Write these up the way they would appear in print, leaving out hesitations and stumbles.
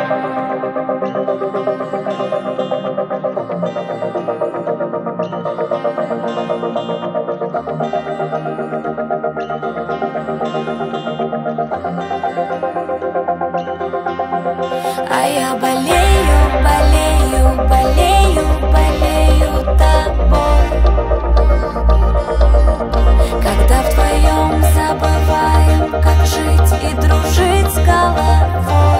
А я болею, болею, болею, болею тобой. Когда вдвоем забываем, как жить и дружить с головой.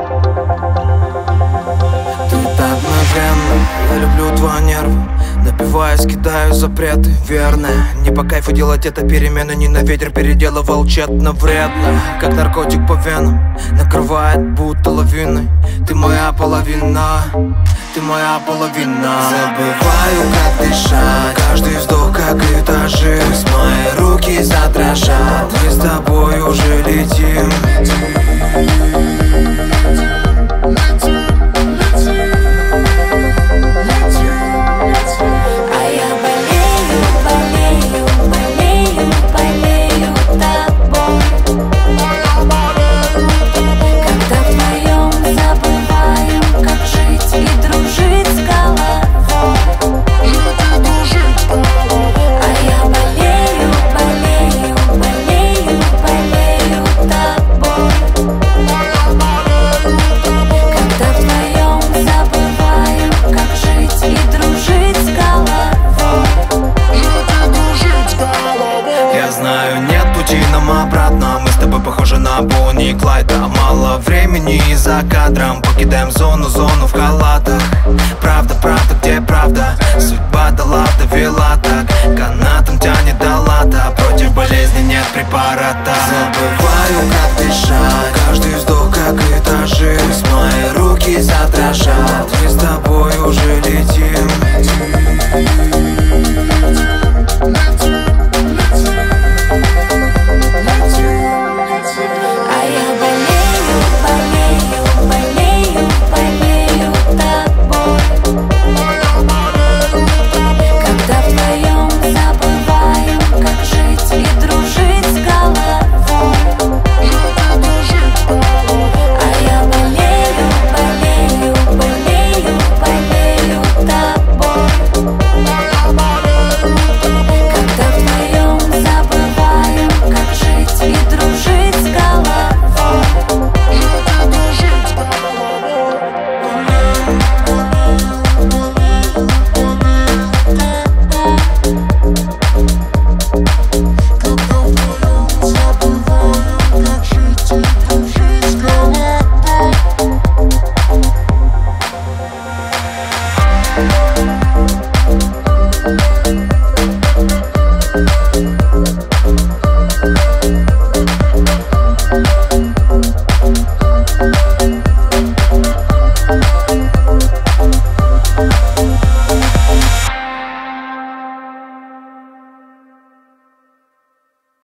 Ты так мгновенно, я люблю твои нервы. Напиваюсь, кидаю запреты, верно. Не по кайфу делать это перемены. Не на ветер переделывал тщетно, вредно. Как наркотик по венам, накрывает будто лавиной. Ты моя половина, ты моя половина. Забываю, как дышать, каждый вздох как этажи. Мои руки задрожат, мы с тобой уже летим. Обратно, мы с тобой похожи на Бонни и Клайда. Мало времени и за кадром покидаем зону в халатах. Правда, правда, где правда? Судьба дала, довела так. Канатом тянет до лата. Против болезни нет препарата. Забываю, как дышать, каждый вздох как этажи. Мои руки задрожат, мы с тобой уже летим. We'll be right back.